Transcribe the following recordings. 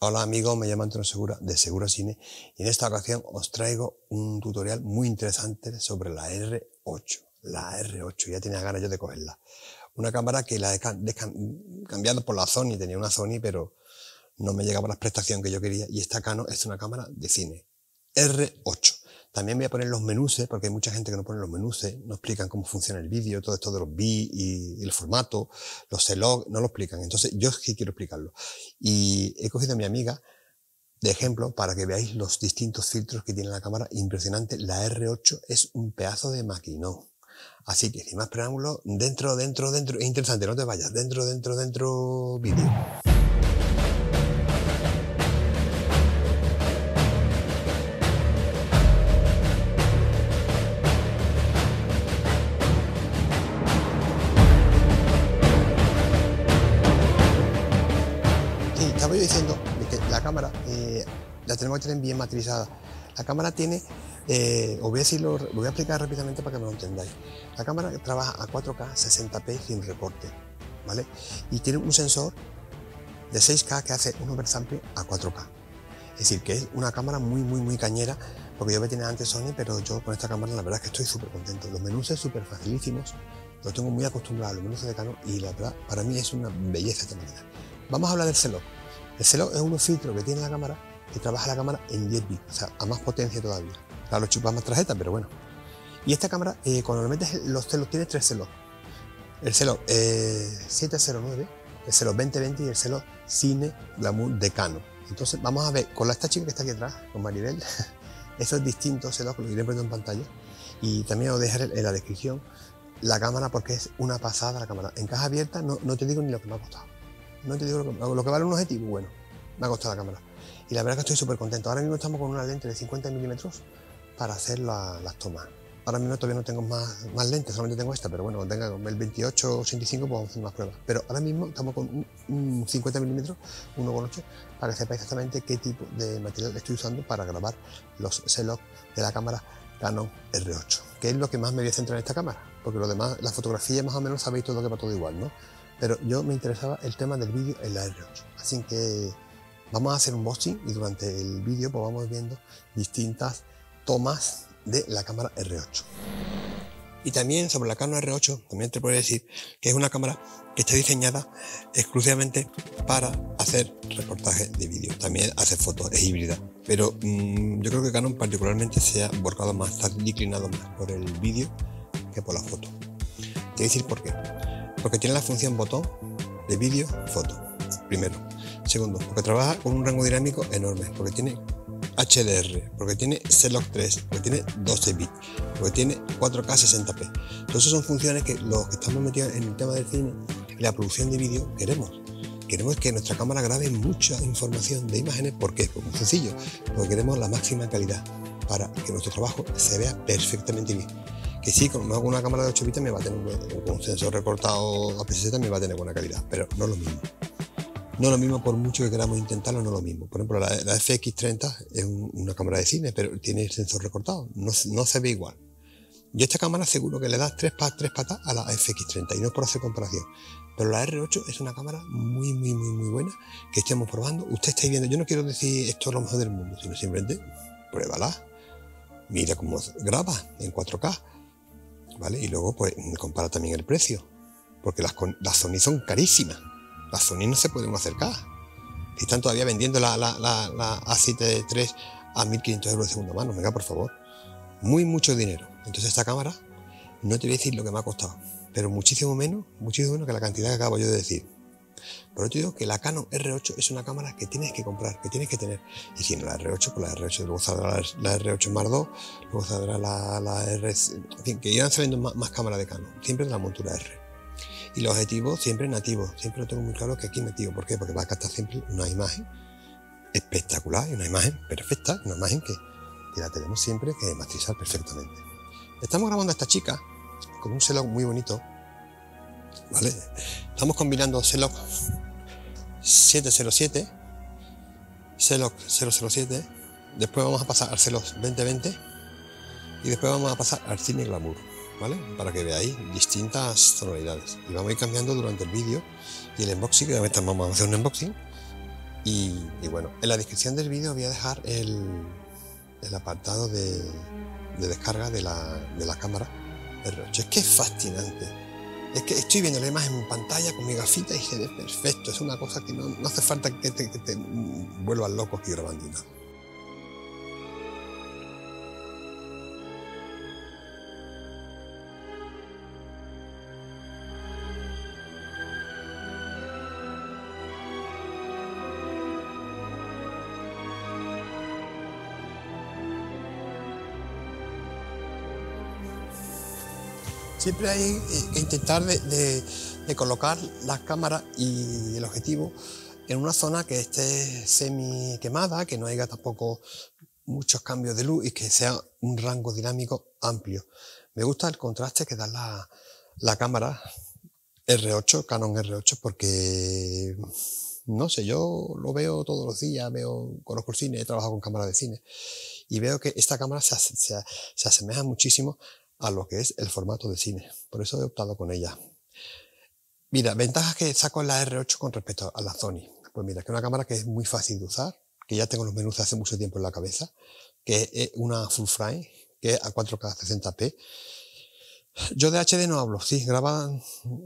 Hola amigos, me llamo Antonio Segura de Segura Cine y en esta ocasión os traigo un tutorial muy interesante sobre la R8. La R8, ya tenía ganas yo de cogerla. Una cámara que la he cambiado por la Sony, tenía una Sony pero no me llegaba las prestaciones que yo quería y esta Canon es una cámara de cine. R8. También voy a poner los menús, porque hay mucha gente que no pone los menús, no explican cómo funciona el vídeo, todo esto de los bits y el formato, los C-Log, no lo explican. Entonces yo sí quiero explicarlo. Y he cogido a mi amiga de ejemplo para que veáis los distintos filtros que tiene la cámara. Impresionante, la R8 es un pedazo de maquinón. Así que sin más preámbulos, dentro, es interesante, no te vayas, dentro, vídeo. Sí, estaba yo diciendo que la cámara la tenemos que tener bien masterizada. La cámara tiene, os voy a explicar rápidamente para que me lo entendáis. La cámara trabaja a 4K 60p sin recorte, ¿vale? Y tiene un sensor de 6K que hace un oversample a 4K. Es decir, que es una cámara muy cañera, porque yo me tenía antes Sony, pero yo con esta cámara la verdad es que estoy súper contento. Los menús son súper facilísimos, los tengo muy acostumbrados a los menús de Canon y la verdad para mí es una belleza esta máquina. Vamos a hablar del C-Log. El C-Log es unos filtros que tiene la cámara que trabaja la cámara en 10 bits, o sea, a más potencia todavía. Claro, chupa más tarjeta, pero bueno. Y esta cámara, cuando le metes los C-Log, tiene tres C-Log. El C-Log 709, el C-Log 2020 y el C-Log Cine Glamour de Canon. Entonces vamos a ver con esta chica que está aquí atrás, con Maribel, esos distintos C-Log, lo iré poniendo en pantalla. Y también os dejaré en la descripción la cámara porque es una pasada la cámara. En caja abierta no te digo ni lo que me ha costado. No te digo lo que vale un objetivo, bueno, me ha costado la cámara. Y la verdad que estoy súper contento. Ahora mismo estamos con una lente de 50 milímetros para hacer las tomas. Ahora mismo todavía no tengo más lentes, solamente tengo esta, pero bueno, cuando tenga el 28-85 pues vamos a hacer más pruebas. Pero ahora mismo estamos con un 50 milímetros, 1,8, para que sepáis exactamente qué tipo de material estoy usando para grabar los C-Log de la cámara Canon R8, que es lo que más me voy a centrar en esta cámara, porque lo demás, la fotografía más o menos sabéis todo que va todo igual, ¿no? Pero yo me interesaba el tema del vídeo en la R8, así que vamos a hacer un unboxing y durante el vídeo pues vamos viendo distintas tomas de la cámara R8. Y también sobre la Canon R8, también te puedo decir que es una cámara que está diseñada exclusivamente para hacer reportajes de vídeo. También hace fotos, es híbrida, pero yo creo que Canon particularmente se ha volcado más, está inclinado más por el vídeo que por la foto. Te voy a decir por qué. Porque tiene la función botón de vídeo, foto, primero. Segundo, porque trabaja con un rango dinámico enorme, porque tiene HDR, porque tiene C-Log 3, porque tiene 12 bits, porque tiene 4K 60p. Todas esas son funciones que los que estamos metidos en el tema del cine y la producción de vídeo queremos. Queremos que nuestra cámara grabe mucha información de imágenes. ¿Por qué? Pues muy sencillo, porque queremos la máxima calidad para que nuestro trabajo se vea perfectamente bien. Que sí, con una cámara de 8 bits me va a tener un sensor recortado APS-C me va a tener buena calidad, pero no es lo mismo. No es lo mismo por mucho que queramos intentarlo, no es lo mismo. Por ejemplo, la FX30 es una cámara de cine, pero tiene el sensor recortado, no se ve igual. Yo esta cámara seguro que le da tres patas a la FX30 y no es por hacer comparación. Pero la R8 es una cámara muy buena que estemos probando. Usted está viendo, yo no quiero decir esto es lo mejor del mundo, sino simplemente pruébala. Mira cómo graba en 4K. ¿Vale? Y luego pues compara también el precio, porque las Sony son carísimas, las Sony no se pueden acercar, si están todavía vendiendo la A7 III a 1.500 euros de segunda mano, venga por favor, mucho dinero. Entonces esta cámara no te voy a decir lo que me ha costado, pero muchísimo menos que la cantidad que acabo yo de decir. Por eso te digo que la Canon R8 es una cámara que tienes que comprar, que tienes que tener. Y si no la R8, pues la R8, luego saldrá la R8 Mark II, luego saldrá la R... En fin, que irán saliendo más cámaras de Canon, siempre de la montura R. Y los objetivos siempre nativos, siempre lo tengo muy claro que aquí nativo. ¿Por qué? Porque va a captar siempre una imagen espectacular, y una imagen perfecta, una imagen que la tenemos siempre que masterizar perfectamente. Estamos grabando a esta chica con un C-Log muy bonito, ¿vale? Estamos combinando C-Log 707, C-Log 007, después vamos a pasar al C-Log 2020 y después vamos a pasar al Cine Glamour, ¿vale? Para que veáis distintas tonalidades y vamos a ir cambiando durante el vídeo y el unboxing, que también vamos a hacer un unboxing Y bueno, en la descripción del vídeo voy a dejar el apartado de descarga de la cámara R8. Es que es fascinante. Es que estoy viendo la imagen en pantalla con mi gafita y se ve perfecto. Es una cosa que no hace falta que te vuelvas loco aquí grabando y nada. Siempre hay que intentar de colocar la cámara y el objetivo en una zona que esté semi quemada, que no haya tampoco muchos cambios de luz y que sea un rango dinámico amplio. Me gusta el contraste que da la cámara R8, Canon R8, porque no sé, yo lo veo todos los días, conozco el cine, he trabajado con cámaras de cine y veo que esta cámara se asemeja muchísimo a lo que es el formato de cine. Por eso he optado con ella. Mira, ventajas que saco en la R8 con respecto a la Sony. Pues mira, que es una cámara que es muy fácil de usar, que ya tengo los menús de hace mucho tiempo en la cabeza, que es una full frame, que es a 4K 60p. Yo de HD no hablo, sí, graban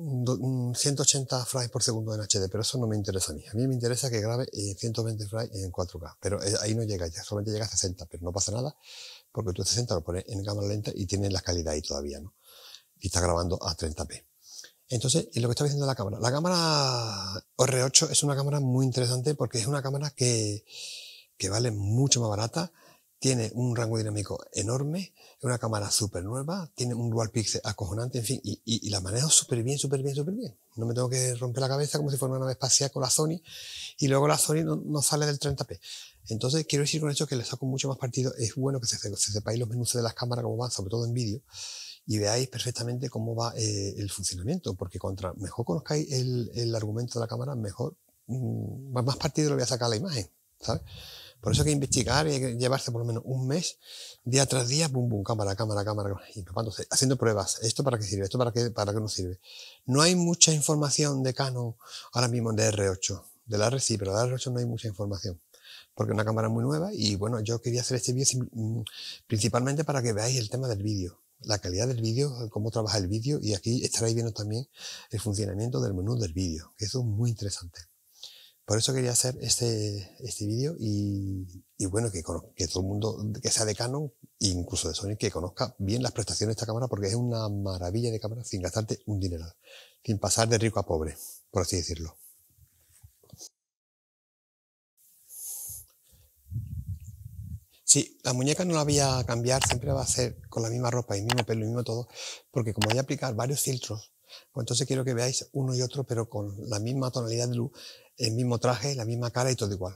180 frames por segundo en HD, pero eso no me interesa a mí. A mí me interesa que grabe 120 frames en 4K, pero ahí no llega, ya solamente llega a 60, pero no pasa nada, porque tú 60 lo pones en cámara lenta y tienes la calidad ahí todavía, ¿no? Y está grabando a 30p. Entonces, y lo que estaba diciendo la cámara R8 es una cámara muy interesante porque es una cámara que vale mucho más barata, tiene un rango dinámico enorme, es una cámara súper nueva, tiene un dual pixel acojonante, en fin, y la manejo súper bien. No me tengo que romper la cabeza como si fuera una nave espacial con la Sony, y luego la Sony no sale del 30p. Entonces, quiero decir con esto que le saco mucho más partido. Es bueno que se sepáis los menús de las cámaras, cómo van, sobre todo en vídeo, y veáis perfectamente cómo va el funcionamiento, porque contra mejor conozcáis el argumento de la cámara, mejor, más partido le voy a sacar a la imagen, ¿sabes? Por eso hay que investigar y hay que llevarse por lo menos un mes, día tras día, cámara, y preparándose, haciendo pruebas. ¿Esto para qué sirve? ¿Esto para qué no sirve? No hay mucha información de Canon ahora mismo de R8. De la R sí, pero de la R8 no hay mucha información, porque es una cámara muy nueva y bueno, yo quería hacer este vídeo principalmente para que veáis el tema del vídeo, la calidad del vídeo, cómo trabaja el vídeo, y aquí estaréis viendo también el funcionamiento del menú del vídeo, que eso es muy interesante. Por eso quería hacer este vídeo y bueno, que todo el mundo que sea de Canon, incluso de Sony, que conozca bien las prestaciones de esta cámara, porque es una maravilla de cámara sin gastarte un dineral, sin pasar de rico a pobre, por así decirlo. Sí, la muñeca no la voy a cambiar, siempre va a ser con la misma ropa y el mismo pelo y el mismo todo, porque como voy a aplicar varios filtros, pues entonces quiero que veáis uno y otro, pero con la misma tonalidad de luz, el mismo traje, la misma cara y todo igual.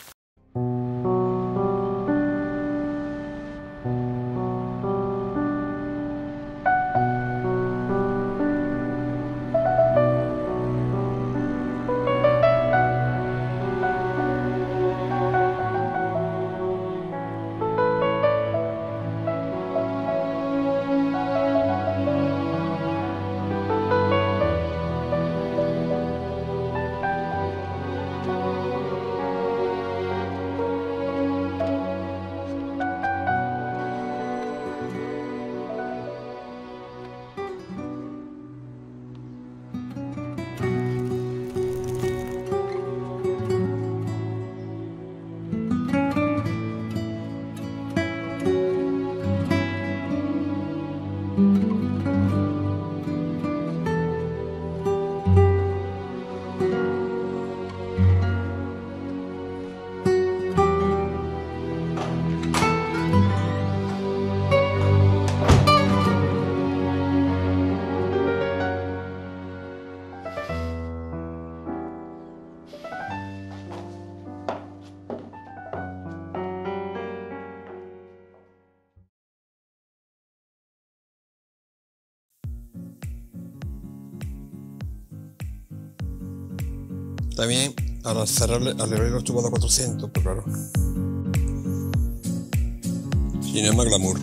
También al cerrarle, al abrir los tubos a 400, pues claro, si no es más glamour.